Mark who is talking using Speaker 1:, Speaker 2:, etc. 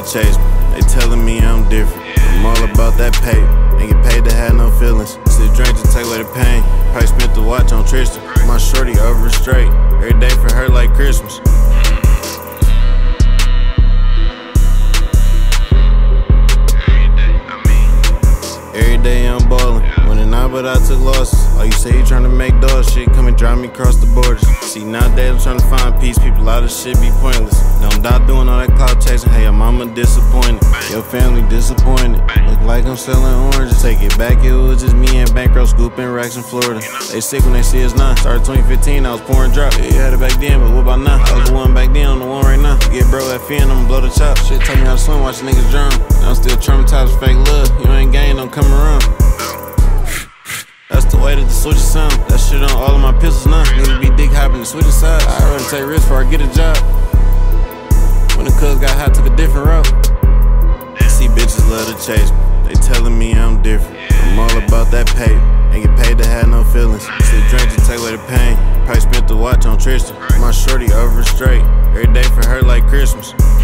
Speaker 1: chase me. They telling me I'm different. I'm all about that pay. Ain't get paid to have no feelings. Sip drink to take away the pain. Probably spent the watch on Tristan. My shorty over straight. Every day for her like Christmas. Every day I'm ballin', winning out, but I took losses. Oh, you say you tryna make dog shit, come and drive me across the borders. See, nowadays I'm tryna find peace, people, a lot of shit be pointless. Now I'm not doing all that clout chasing, hey, your mama disappointed, your family disappointed. Look like I'm selling oranges, take it back, it was just me and bankroll scooping racks in Florida. They sick when they see us now. Started 2015, I was pouring drop. Yeah, you had it back then, but what about now? I was the one back then, I'm the one right now. Get bro at fin, I'ma blow the chop. Shit taught me how to swim, watch niggas drown. Now I'm still traumatized with fake love. You ain't gang, don't come around. That's the way that the switches sound. That shit on all of my pistols now. Niggas be dick hopping the switching sides. I'd rather take risks before I get a job. When the cuz got hot, took a different route. See, bitches love to chase me. They telling me I'm different. I'm all about that pay. Ain't get paid to have no feelings. Sip drink to take away the pain. Probably spent the watch on Tristan. My shorty over straight. Every day for her like Christmas.